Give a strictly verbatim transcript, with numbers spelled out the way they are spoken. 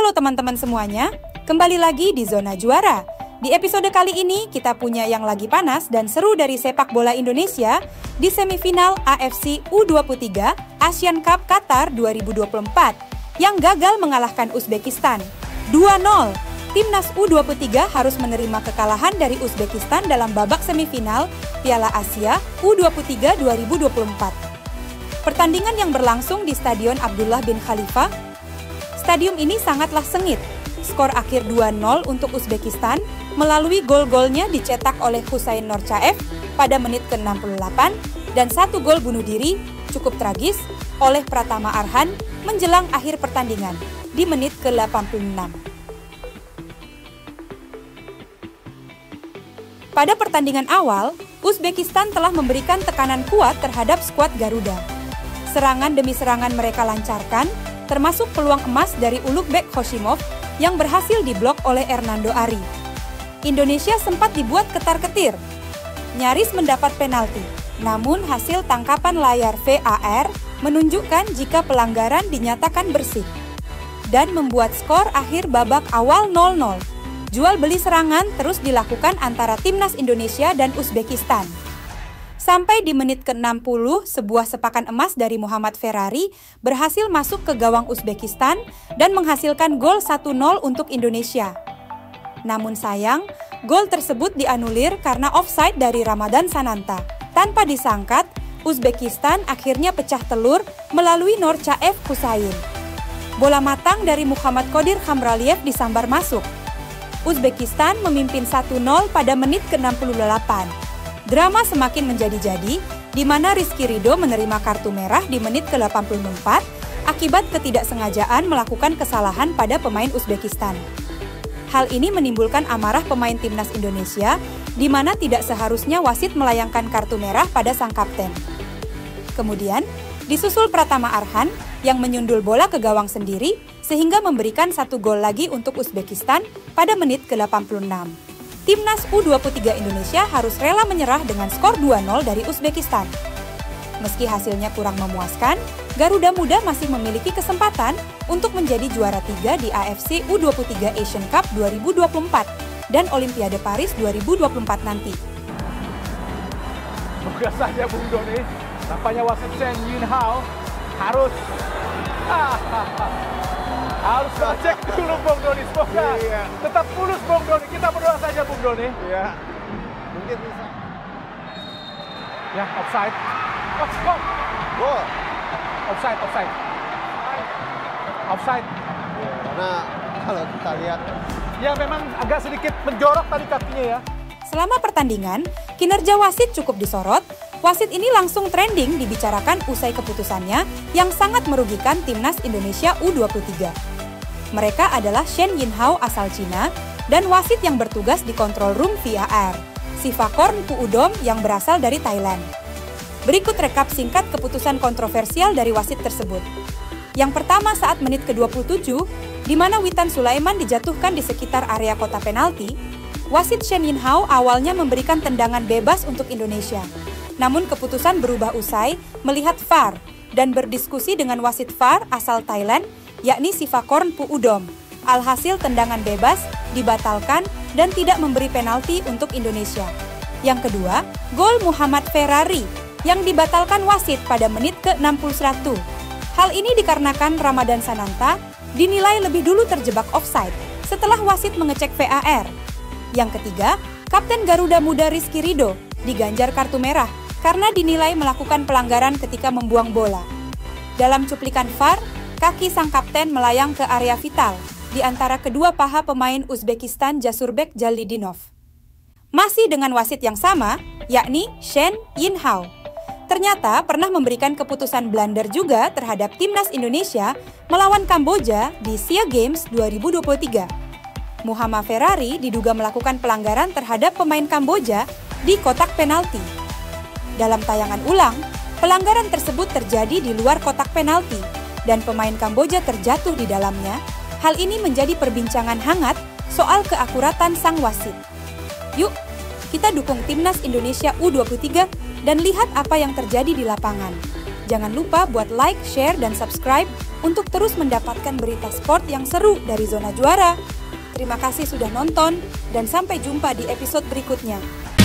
Halo teman-teman semuanya, kembali lagi di Zona Juara. Di episode kali ini kita punya yang lagi panas dan seru dari sepak bola Indonesia di semifinal A F C U dua puluh tiga Asian Cup Qatar dua ribu dua puluh empat yang gagal mengalahkan Uzbekistan dua nol. Timnas U dua puluh tiga harus menerima kekalahan dari Uzbekistan dalam babak semifinal Piala Asia U dua puluh tiga dua ribu dua puluh empat. Pertandingan yang berlangsung di Stadion Abdullah bin Khalifa. Stadium ini sangatlah sengit. Skor akhir dua nol untuk Uzbekistan melalui gol-golnya dicetak oleh Husain Norcaev pada menit ke enam puluh delapan dan satu gol bunuh diri cukup tragis oleh Pratama Arhan menjelang akhir pertandingan di menit ke delapan puluh enam. Pada pertandingan awal, Uzbekistan telah memberikan tekanan kuat terhadap skuad Garuda. Serangan demi serangan mereka lancarkan, termasuk peluang emas dari Ulukbek Hoshimov yang berhasil diblok oleh Hernando Ari. Indonesia sempat dibuat ketar-ketir, nyaris mendapat penalti, namun hasil tangkapan layar V A R menunjukkan jika pelanggaran dinyatakan bersih dan membuat skor akhir babak awal nol nol. Jual beli serangan terus dilakukan antara timnas Indonesia dan Uzbekistan. Sampai di menit ke enam puluh, sebuah sepakan emas dari Muhammad Ferrari berhasil masuk ke gawang Uzbekistan dan menghasilkan gol satu nol untuk Indonesia. Namun sayang, gol tersebut dianulir karena offside dari Ramadan Sananta. Tanpa disangkat, Uzbekistan akhirnya pecah telur melalui Norcaev Husain. Bola matang dari Muhammad Qodir Khamraliev disambar masuk. Uzbekistan memimpin satu nol pada menit ke enam puluh delapan. Drama semakin menjadi-jadi, di mana Rizky Ridho menerima kartu merah di menit ke delapan puluh empat akibat ketidaksengajaan melakukan kesalahan pada pemain Uzbekistan. Hal ini menimbulkan amarah pemain timnas Indonesia, di mana tidak seharusnya wasit melayangkan kartu merah pada sang kapten. Kemudian, disusul Pratama Arhan yang menyundul bola ke gawang sendiri sehingga memberikan satu gol lagi untuk Uzbekistan pada menit ke delapan puluh enam. Timnas U dua puluh tiga Indonesia harus rela menyerah dengan skor dua nol dari Uzbekistan. Meski hasilnya kurang memuaskan, Garuda Muda masih memiliki kesempatan untuk menjadi juara tiga di A F C U dua puluh tiga Asian Cup dua ribu dua puluh empat dan Olimpiade Paris dua ribu dua puluh empat nanti. Semoga saja Bung Doni, nampaknya wasit Shen Yunhao harus harus cek dulu Bung Doni, semoga iya. tetap mulus Bung Doni. Kita berdoa saja Bung Doni. Iya, mungkin bisa. Ya, offside. Oh, oh. Gol. Offside, offside. Offside. Ya, karena kalau kita lihat, ya memang agak sedikit menjorok tadi kakinya ya. Selama pertandingan, kinerja wasit cukup disorot. Wasit ini langsung trending dibicarakan usai keputusannya yang sangat merugikan timnas Indonesia U dua puluh tiga. Mereka adalah Shen Yinhao asal Cina dan wasit yang bertugas di control room V A R, Sivakorn Puudom yang berasal dari Thailand. Berikut rekap singkat keputusan kontroversial dari wasit tersebut. Yang pertama saat menit ke dua puluh tujuh, di mana Witan Sulaiman dijatuhkan di sekitar area kotak penalti, wasit Shen Yinhao awalnya memberikan tendangan bebas untuk Indonesia. Namun keputusan berubah usai melihat V A R dan berdiskusi dengan wasit V A R asal Thailand, yakni Sivakorn Puudom. Alhasil tendangan bebas dibatalkan dan tidak memberi penalti untuk Indonesia. Yang kedua, gol Muhammad Ferrari yang dibatalkan wasit pada menit ke enam puluh satu. Hal ini dikarenakan Ramadan Sananta dinilai lebih dulu terjebak offside setelah wasit mengecek V A R. Yang ketiga, Kapten Garuda Muda Rizky Ridho diganjar kartu merah karena dinilai melakukan pelanggaran ketika membuang bola. Dalam cuplikan V A R, kaki sang kapten melayang ke area vital di antara kedua paha pemain Uzbekistan Jasurbek Jalidinov. Masih dengan wasit yang sama, yakni Shen Yinhao. Ternyata pernah memberikan keputusan blunder juga terhadap timnas Indonesia melawan Kamboja di SEA Games dua ribu dua puluh tiga. Muhammad Ferrari diduga melakukan pelanggaran terhadap pemain Kamboja di kotak penalti. Dalam tayangan ulang, pelanggaran tersebut terjadi di luar kotak penalti dan pemain Kamboja terjatuh di dalamnya. Hal ini menjadi perbincangan hangat soal keakuratan sang wasit. Yuk, kita dukung timnas Indonesia U dua puluh tiga dan lihat apa yang terjadi di lapangan. Jangan lupa buat like, share, dan subscribe untuk terus mendapatkan berita sport yang seru dari zona juara. Terima kasih sudah nonton dan sampai jumpa di episode berikutnya.